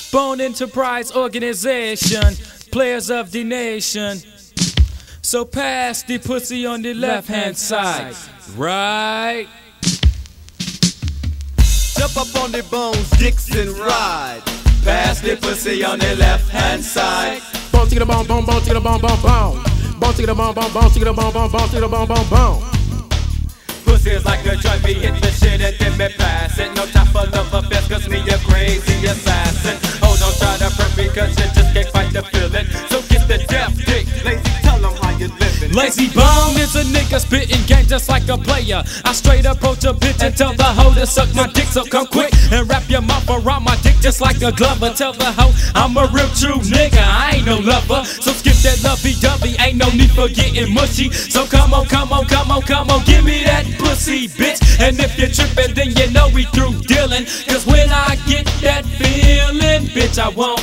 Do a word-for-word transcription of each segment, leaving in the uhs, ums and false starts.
Bone Enterprise Organization, players of the nation. So pass the pussy on the left hand side, right? Jump up on the bones, dicks and ride. Pass the pussy on the left hand side. Bone to the bone, bone, bone to the bone, bone, bone. Bone to the bone, bone, bone to the bone, bone, bone to the bone, bone, bone. Pussy's like a joint, me hit the shit and then me pass it. No time for love affairs, cause me a crazy assassin. Oh, don't try to prep me, cause you just can't fight the feeling. So get the death dick, lazy, tell them how you living. Lazy Bone is a nigga spitting game just like a player. I straight approach a bitch and tell the hoe to suck my dick, so come quick and wrap your mouth around my dick just like a glover. Tell the hoe I'm a real true nigga, I ain't no lover. So skip that lovey-dovey, ain't no need for getting mushy. So come on, come on, come on, come on, give me that pussy, bitch. And if you're trippin', then you know we through dealing. Cause when I get that feeling, bitch, I want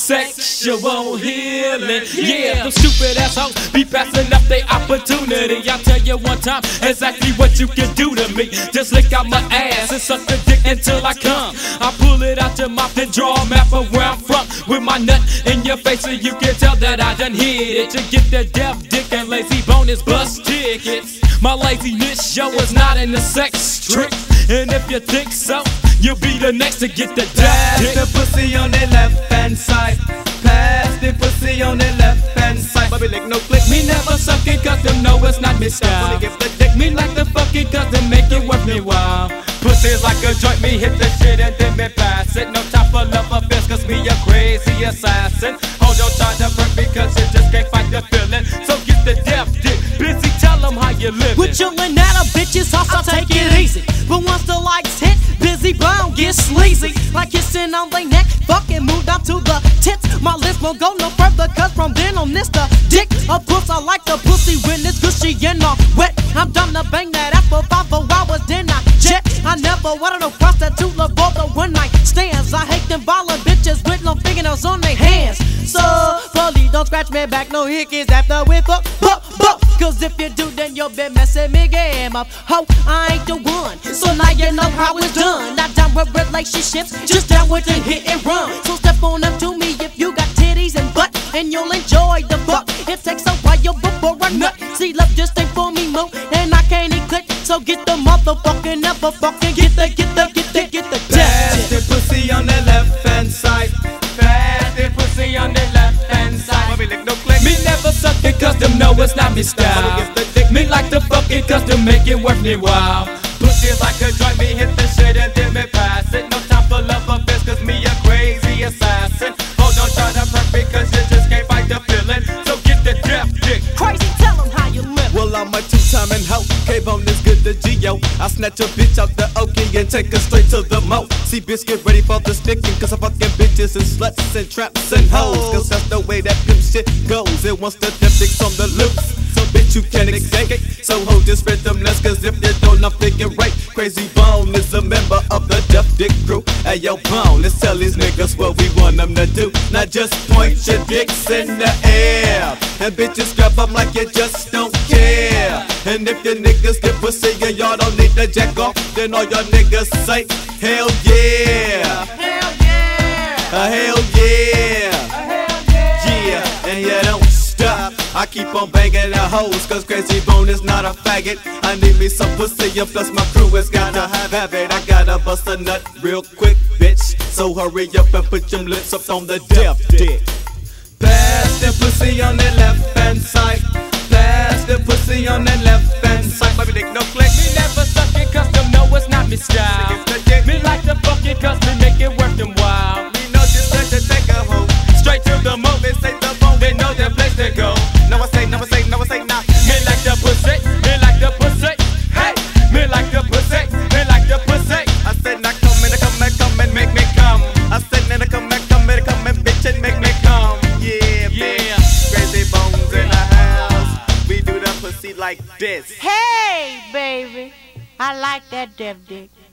sexual healing. Yeah, them stupid assholes be passing up their opportunity. I'll tell you one time exactly what you can do to me. Just lick out my ass and suck the dick until I come. I pull it out your mouth and draw a map of where I'm from. With my nut in your face so you can tell that I done hit it. To get the deaf dick and Lazy Bone is bus tickets. My laziness show is not in the sex trick. And if you think so, you'll be the next to get the death dick. Pass the pussy on the left hand side. Pass the pussy on the left hand side. Bobby lick no click. Me never suck it cause them know it's not me style. Only give the dick. Me like to fuck it cause they make it worth me while. Pussy's like a joint, me hit the shit and then me pass it. No time for love affairs cause me a crazy assassin. Hold on, try to prep me cause you just can't fight the feeling. So get the death dick, busy, tell them how you living. We're chillin' at a bitch's house, I'll take it easy. But once the lights hit, Busy Bone gets sleazy. Like kissing on their neck, fucking move down to the tits. My list won't go no further cause from then on this the dick. Of course I like the pussy when it's gushy and all wet. I'm done to bang that ass for five four hours then I jet. I never wanted no prostitute, love all the one night stands. I hate them violent bitches with no fingernails on their hands. So please don't scratch me back, no hickeys after we fuck, fuck, fuck. Cause if you do then you'll be messing me game up. Ho, I ain't the one, so now you know how it's done. Not down with relationships, just down with the hit and run. So step on up to me if you got titties and butt, and you'll enjoy the fuck. It takes a while before I nut. See love just ain't for me mo, and I can't eat click. So get the motherfucking never fucking get the get the get the get the pass the pussy on the left hand side. Pass the pussy on the left hand side. Bobby lick no click. Me never suck it cause them know it's not me style. Me like to fuck it cause they make it worth me while. Pussy's like a joint, me hit the shit and then me pass it. No time for love affairs cause me a crazy assassin. Oh, don't try to prep me cause you just can't fight the feeling. So get the death dick. Crazy, tell them how you live. Well, I'm a two-time and hoe. K-Bone is good to G-O. I snatch a bitch out the Okie and take her straight to the mo. See, bitch, get ready for the sticking cause I'm fucking bitches and sluts and traps and hoes. Cause that's the way that pimp shit goes. It wants the death dicks on the loose. So bitch, you can't escape it. So hold this rhythm less cause if you don't, I'm thinking right. Crazy Bone is a member of the Death Dick crew. Hey yo, Bone, let's tell these niggas what we want them to do. Not just point your dicks in the air and bitches grab up like you just don't care. And if your niggas get pussy and y'all don't need to jack off, then all y'all niggas say, hell yeah. Hell yeah. Uh, hell yeah. Uh, hell yeah. Yeah, and you don't stop. I keep on banging the hoes cause Crazy Bone is not a faggot. I need me some pussy and plus my crew has gotta have it. I gotta bust a nut real quick, bitch. So hurry up and put your lips up on the death dick. Pass the pussy on the left hand side. Pass the pussy on the left hand side. Bobby lick no click. Me never suck it cause them know it's not me style. Me like to fuck it cause me make it worth them while. We know just like to take a hoe straight to the mo. They say the bone, they know the place to go. No I say, no I say, no I say not. Me like the pussy, me like the pussy. Hey, me like the pussy, me like the pussy. I said not come and come and come and make me come. I said and come and come and come and bitch and make me come. Yeah, yeah. Bitch. Crazy Bones in the house. We do the pussy like this. Hey, baby, I like that deaf dick.